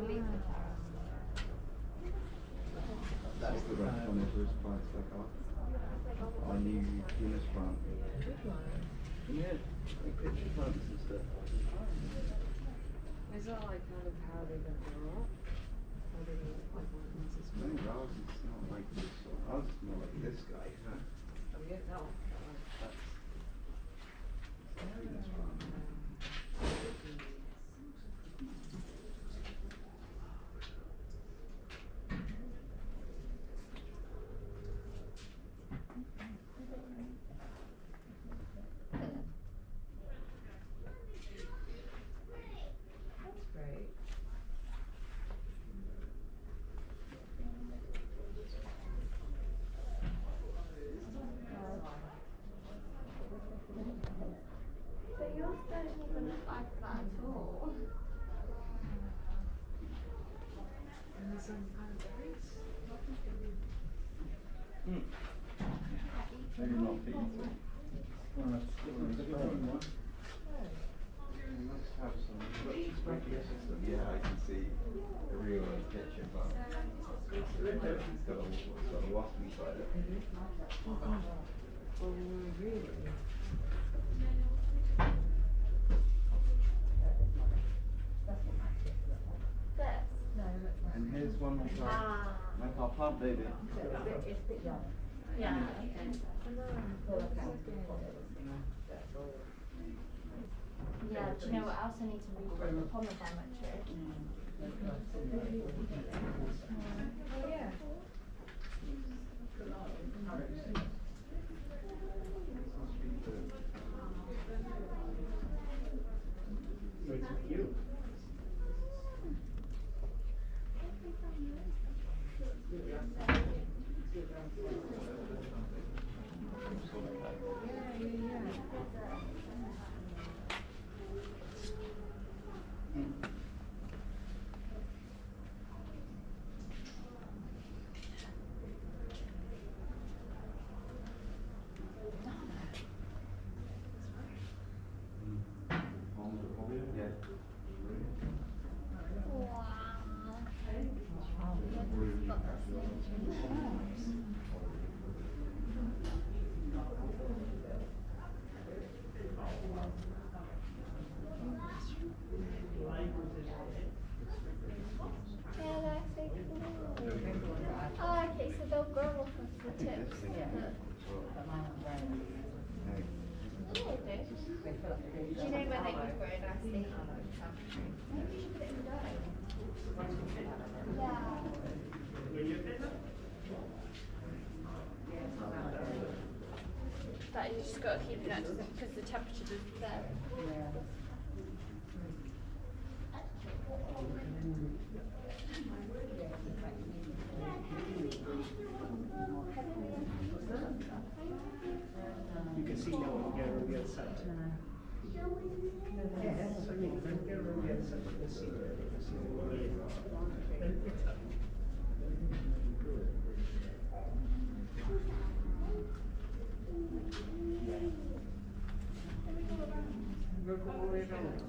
That's the rest on it, was quite stuck off. I knew Venus plant. Yeah, like picture plants and stuff. Is that like kind of how they don't grow up? How they don't like one Musa's No, ours is not like this one. Ours is more like this guy. Oh yeah, no. That's Venus plant. So yours don't even look like that at all. And there's some kind of berries. Maybe not for eating. Well, that's growing. We must have some. Yeah, I can see a real picture, but it's got a wasp inside it. Oh god. Well, really? This. And here's one like our plant baby. Yeah. Yeah, do you know what else I need to read from the pomegranate tree? Oh yeah. It's cute. Oh, okay, so they'll grow off of the tips. Yeah. Oh, they do. Do you know where they would grow nicely? Maybe you should put it in the dirt. Yeah. That you just got to keep that because the temperature is there. You can see now when you go on the other side. Yes, I mean, when you go on the other side, you can see Go all the way around.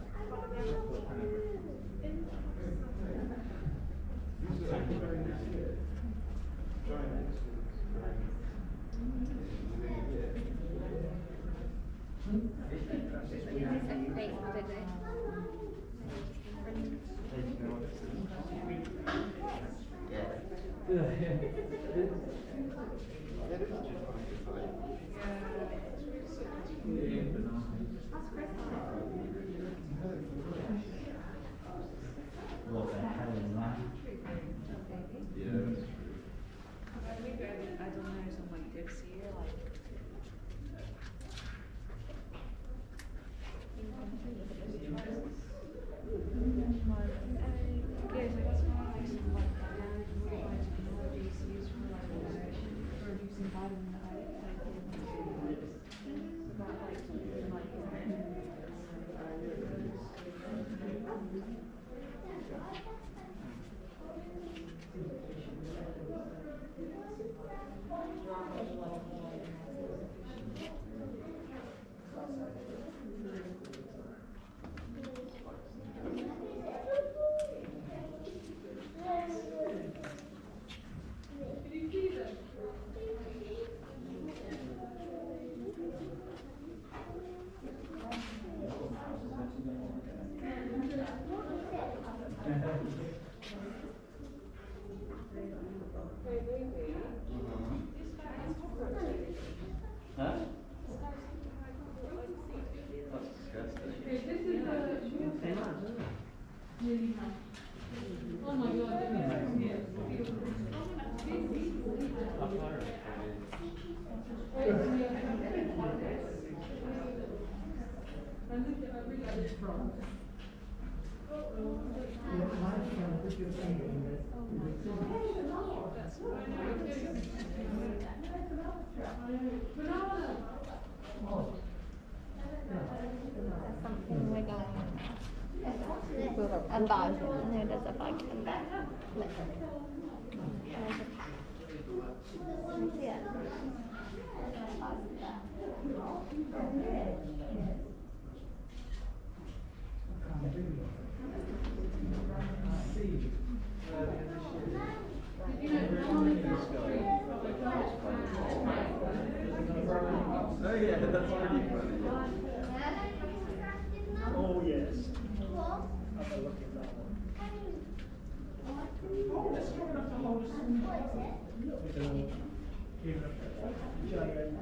There's something wiggling. A bug. No, there's a bug in there. Look. There's a cat. Can you see it? There's a bug there. Oh yeah, that's pretty funny. Oh, yes. Have a look at that one. Giant.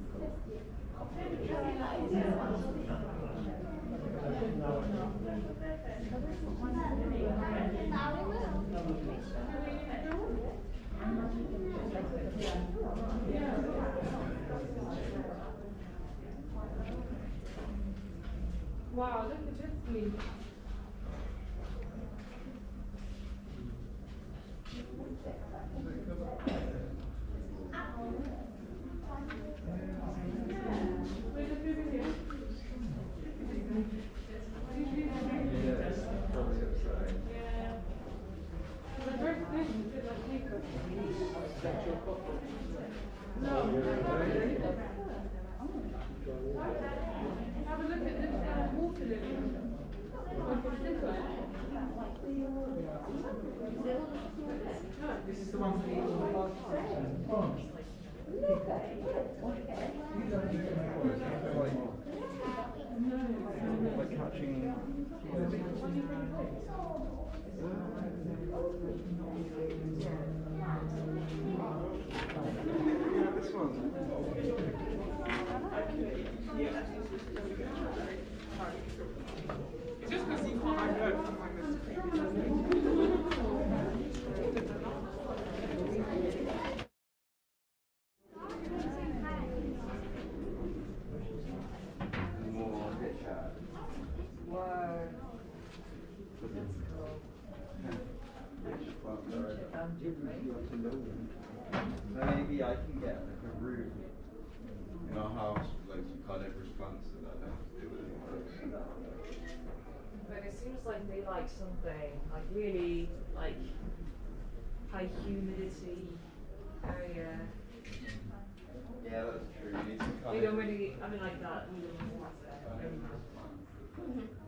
Wow, look at this. Yes, probably upside. Have a look at this water lily. This is the one for the Like catching. This one. It's just because you can't upload from like More hit chat. Wow. So maybe I can get like a room in our house with like some kind of response so that I don't have to do it anymore. But it seems like they like something like really like high humidity area. Yeah, that's true. You need some kind They of. don't really, I mean like that. We don't want that. Mhm.